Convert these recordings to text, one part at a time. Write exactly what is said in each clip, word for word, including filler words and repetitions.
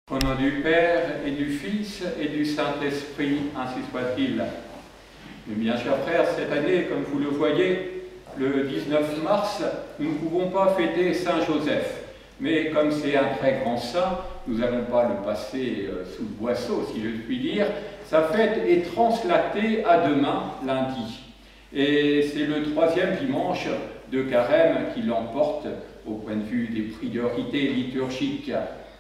Au nom du Père et du Fils et du Saint-Esprit, ainsi soit-il. Bien chers frères, cette année, comme vous le voyez, le dix-neuf mars, nous ne pouvons pas fêter Saint Joseph. Mais comme c'est un très grand saint, nous n'allons pas le passer sous le boisseau, si je puis dire. Sa fête est translatée à demain, lundi. Et c'est le troisième dimanche de Carême qui l'emporte au point de vue des priorités liturgiques.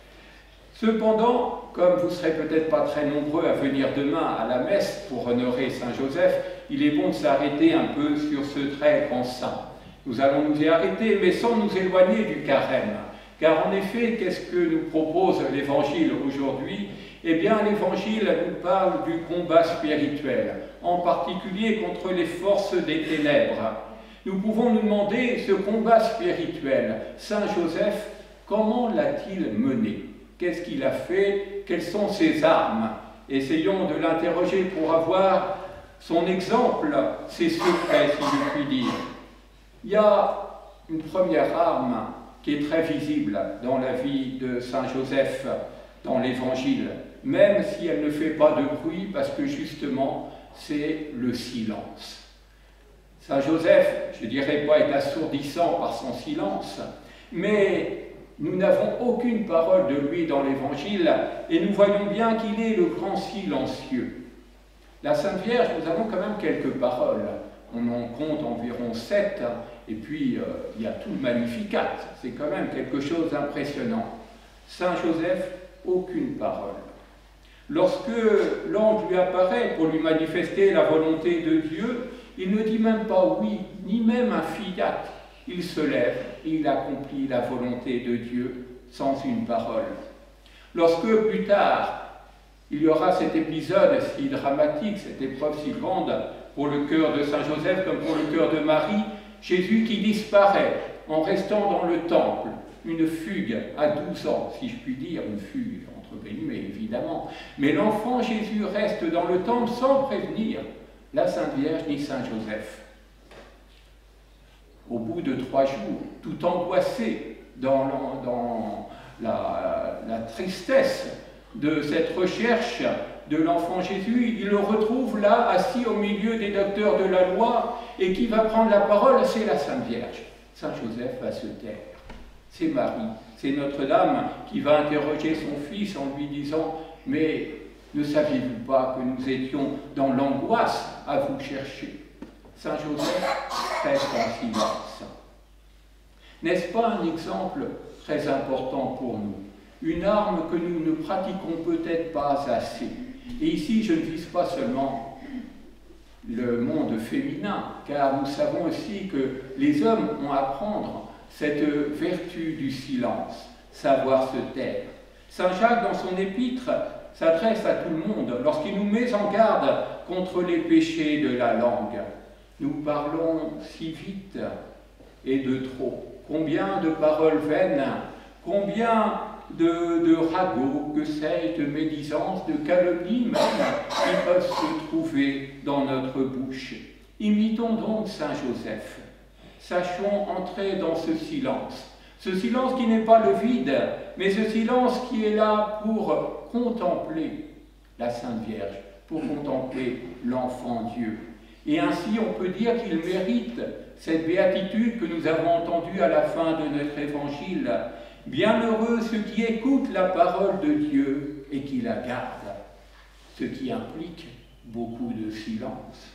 Cependant, comme vous ne serez peut-être pas très nombreux à venir demain à la messe pour honorer Saint Joseph, il est bon de s'arrêter un peu sur ce très grand saint. Nous allons nous y arrêter, mais sans nous éloigner du carême. Car en effet, qu'est-ce que nous propose l'Évangile aujourd'hui? Eh bien, l'Évangile nous parle du combat spirituel, en particulier contre les forces des ténèbres. Nous pouvons nous demander, ce combat spirituel, Saint Joseph, comment l'a-t-il mené? Qu'est-ce qu'il a fait? Quelles sont ses armes? Essayons de l'interroger pour avoir son exemple, ses secrets, si je puis dire. Il y a une première arme qui est très visible dans la vie de Saint Joseph, dans l'Évangile, même si elle ne fait pas de bruit, parce que justement, c'est le silence. Saint Joseph, je ne dirais pas, est assourdissant par son silence, mais nous n'avons aucune parole de lui dans l'Évangile, et nous voyons bien qu'il est le grand silencieux. La Sainte Vierge, nous avons quand même quelques paroles. On en compte environ sept, et puis euh, il y a tout le Magnificat. C'est quand même quelque chose d'impressionnant. Saint Joseph, aucune parole. Lorsque l'ange lui apparaît pour lui manifester la volonté de Dieu, il ne dit même pas oui, ni même un fiat. Il se lève et il accomplit la volonté de Dieu sans une parole. Lorsque plus tard, il y aura cet épisode si dramatique, cette épreuve si grande pour le cœur de Saint Joseph comme pour le cœur de Marie, Jésus qui disparaît en restant dans le temple, une fugue à douze ans, si je puis dire, une fugue entre guillemets évidemment, mais l'enfant Jésus reste dans le temple sans prévenir la Sainte Vierge ni Saint Joseph. Au bout de trois jours, tout angoissé dans, la, dans la, la tristesse de cette recherche de l'enfant Jésus, il le retrouve là, assis au milieu des docteurs de la loi, et qui va prendre la parole, c'est la Sainte Vierge. Saint Joseph va se taire. C'est Marie, c'est Notre-Dame qui va interroger son fils en lui disant « Mais ne saviez-vous pas que nous étions dans l'angoisse à vous chercher ?» Saint Joseph reste en silence. N'est-ce pas un exemple très important pour nous? Une arme que nous ne pratiquons peut-être pas assez. Et ici, je ne vise pas seulement le monde féminin, car nous savons aussi que les hommes ont à apprendre cette vertu du silence, savoir se taire. Saint Jacques, dans son épître, s'adresse à tout le monde lorsqu'il nous met en garde contre les péchés de la langue. Nous parlons si vite et de trop. Combien de paroles vaines, combien de, de ragots, que sais-je, de médisances, de calomnies même, qui peuvent se trouver dans notre bouche. Imitons donc Saint Joseph. Sachons entrer dans ce silence. Ce silence qui n'est pas le vide, mais ce silence qui est là pour contempler la Sainte Vierge, pour contempler l'enfant Dieu. Et ainsi, on peut dire qu'il mérite cette béatitude que nous avons entendue à la fin de notre évangile. Bienheureux ceux qui écoutent la parole de Dieu et qui la gardent, ce qui implique beaucoup de silence.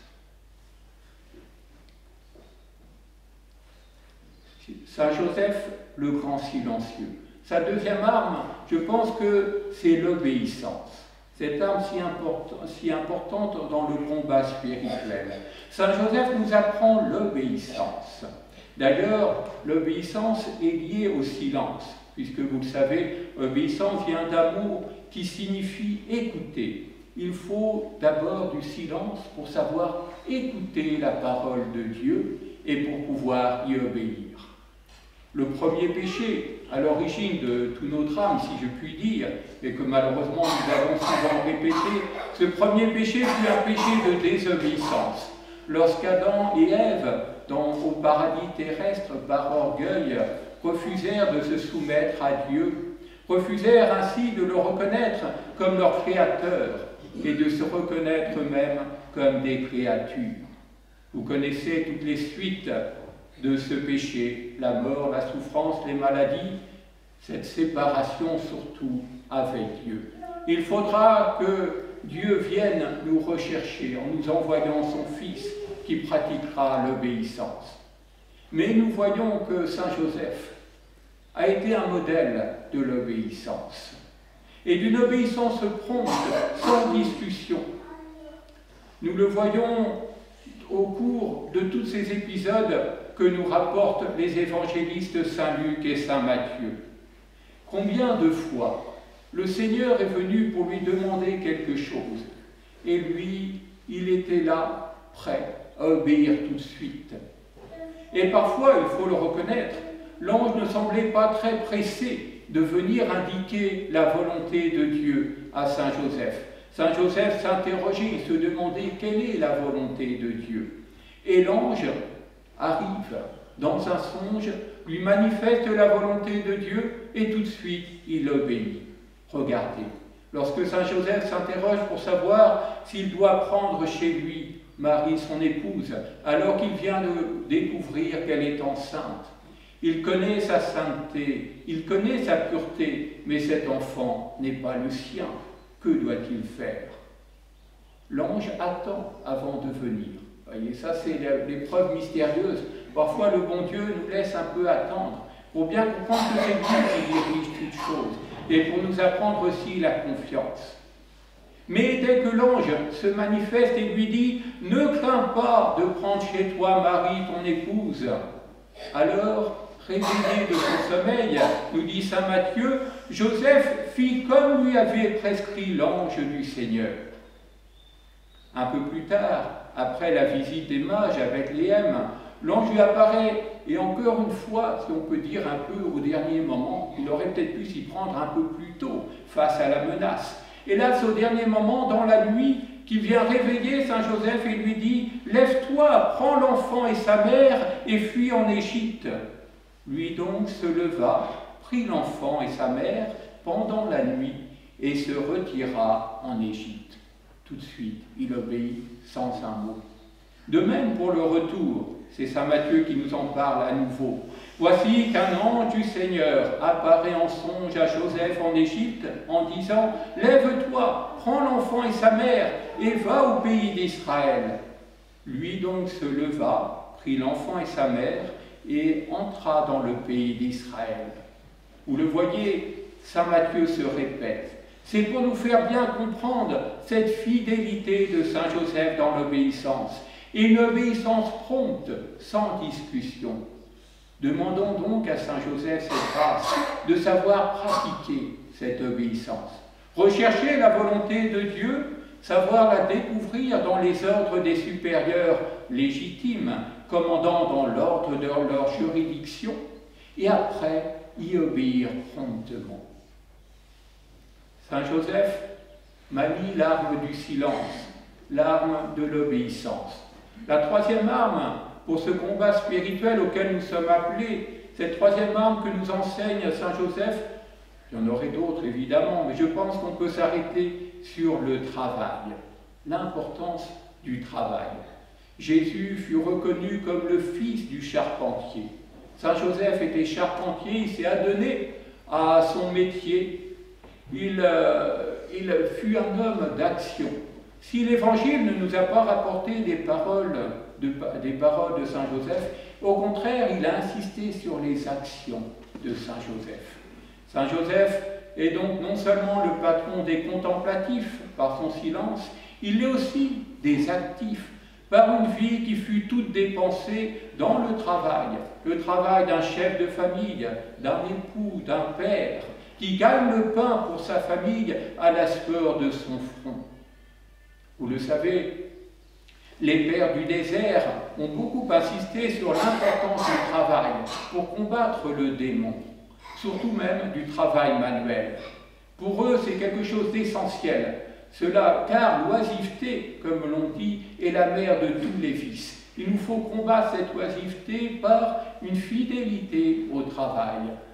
Saint Joseph, le grand silencieux. Sa deuxième arme, je pense que c'est l'obéissance. Cette arme si, important, si importante dans le combat spirituel. Saint Joseph nous apprend l'obéissance. D'ailleurs, l'obéissance est liée au silence, puisque vous le savez, obéissance vient d'amour qui signifie écouter. Il faut d'abord du silence pour savoir écouter la parole de Dieu et pour pouvoir y obéir. Le premier péché, à l'origine de tout notre âme, si je puis dire, et que malheureusement nous avons souvent répété, ce premier péché fut un péché de désobéissance. Lorsqu'Adam et Ève, dans, au paradis terrestre, par orgueil, refusèrent de se soumettre à Dieu, refusèrent ainsi de le reconnaître comme leur créateur et de se reconnaître eux-mêmes comme des créatures. Vous connaissez toutes les suites de ce péché, la mort, la souffrance, les maladies, cette séparation surtout avec Dieu. Il faudra que Dieu vienne nous rechercher en nous envoyant son Fils qui pratiquera l'obéissance. Mais nous voyons que Saint Joseph a été un modèle de l'obéissance, et d'une obéissance prompte, sans discussion. Nous le voyons au cours de tous ces épisodes que nous rapportent les évangélistes Saint Luc et Saint Matthieu. Combien de fois le Seigneur est venu pour lui demander quelque chose, et lui, il était là, prêt à obéir tout de suite. Et parfois, il faut le reconnaître, l'ange ne semblait pas très pressé de venir indiquer la volonté de Dieu à Saint Joseph. Saint Joseph s'interrogeait, il se demandait quelle est la volonté de Dieu. Et l'ange arrive dans un songe, lui manifeste la volonté de Dieu et tout de suite il obéit. Regardez, lorsque Saint Joseph s'interroge pour savoir s'il doit prendre chez lui Marie, son épouse, alors qu'il vient de découvrir qu'elle est enceinte, il connaît sa sainteté, il connaît sa pureté, mais cet enfant n'est pas le sien. Que doit-il faire? L'ange attend avant de venir. Vous voyez, ça c'est l'épreuve mystérieuse. Parfois le bon Dieu nous laisse un peu attendre, pour bien comprendre que c'est Dieu qui dirige toutes choses, et pour nous apprendre aussi la confiance. Mais dès que l'ange se manifeste et lui dit « Ne crains pas de prendre chez toi Marie, ton épouse », alors, réveillé de son sommeil, nous dit saint Matthieu, Joseph fit comme lui avait prescrit l'ange du Seigneur. Un peu plus tard, après la visite des mages avec Léem, l'ange lui apparaît, et encore une fois, si on peut dire un peu au dernier moment, il aurait peut-être pu s'y prendre un peu plus tôt face à la menace. Et là, c'est au dernier moment, dans la nuit, qu'il vient réveiller saint Joseph et lui dit « Lève-toi, prends l'enfant et sa mère et fuis en Égypte. » Lui donc se leva, prit l'enfant et sa mère pendant la nuit et se retira en Égypte. Tout de suite, il obéit sans un mot. De même pour le retour, c'est saint Matthieu qui nous en parle à nouveau. Voici qu'un ange du Seigneur apparaît en songe à Joseph en Égypte en disant « Lève-toi, prends l'enfant et sa mère et va au pays d'Israël. » Lui donc se leva, prit l'enfant et sa mère et entra dans le pays d'Israël. Vous le voyez, saint Matthieu se répète. C'est pour nous faire bien comprendre cette fidélité de saint Joseph dans l'obéissance, et une obéissance prompte, sans discussion. Demandons donc à saint Joseph cette grâce de savoir pratiquer cette obéissance. Rechercher la volonté de Dieu, savoir la découvrir dans les ordres des supérieurs légitimes, commandant dans l'ordre de leur juridiction, et après y obéir promptement. Saint Joseph manie l'arme du silence, l'arme de l'obéissance. La troisième arme pour ce combat spirituel auquel nous sommes appelés, cette troisième arme que nous enseigne saint Joseph, il y en aurait d'autres évidemment, mais je pense qu'on peut s'arrêter sur le travail, l'importance du travail. Jésus fut reconnu comme le fils du charpentier. Saint Joseph était charpentier, il s'est adonné à son métier. Il, euh, il fut un homme d'action. Si l'Évangile ne nous a pas rapporté des paroles de, des paroles de saint Joseph, au contraire, il a insisté sur les actions de saint Joseph. Saint Joseph est donc non seulement le patron des contemplatifs par son silence, il est aussi des actifs, par une vie qui fut toute dépensée dans le travail, le travail d'un chef de famille, d'un époux, d'un père, qui gagne le pain pour sa famille à la sueur de son front. Vous le savez, les pères du désert ont beaucoup insisté sur l'importance du travail pour combattre le démon, surtout même du travail manuel. Pour eux, c'est quelque chose d'essentiel. Cela, car l'oisiveté, comme l'on dit, est la mère de tous les vices. Il nous faut combattre cette oisiveté par une fidélité au travail.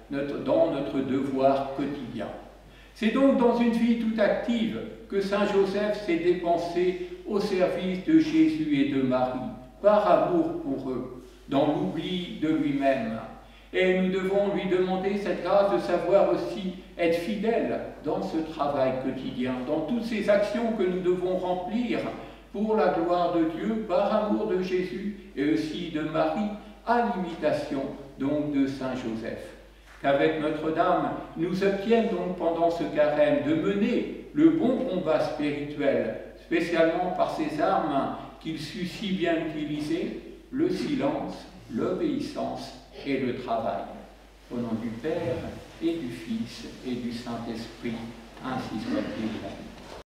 notre, dans notre devoir quotidien. C'est donc dans une vie toute active que Saint Joseph s'est dépensé au service de Jésus et de Marie, par amour pour eux, dans l'oubli de lui-même. Et nous devons lui demander cette grâce de savoir aussi être fidèle dans ce travail quotidien, dans toutes ces actions que nous devons remplir pour la gloire de Dieu, par amour de Jésus et aussi de Marie, à l'imitation donc de Saint Joseph. Qu'avec Notre-Dame, nous obtienne donc pendant ce carême de mener le bon combat spirituel, spécialement par ces armes qu'il sut si bien utiliser, le silence, l'obéissance et le travail. Au nom du Père et du Fils et du Saint-Esprit, ainsi soit-il.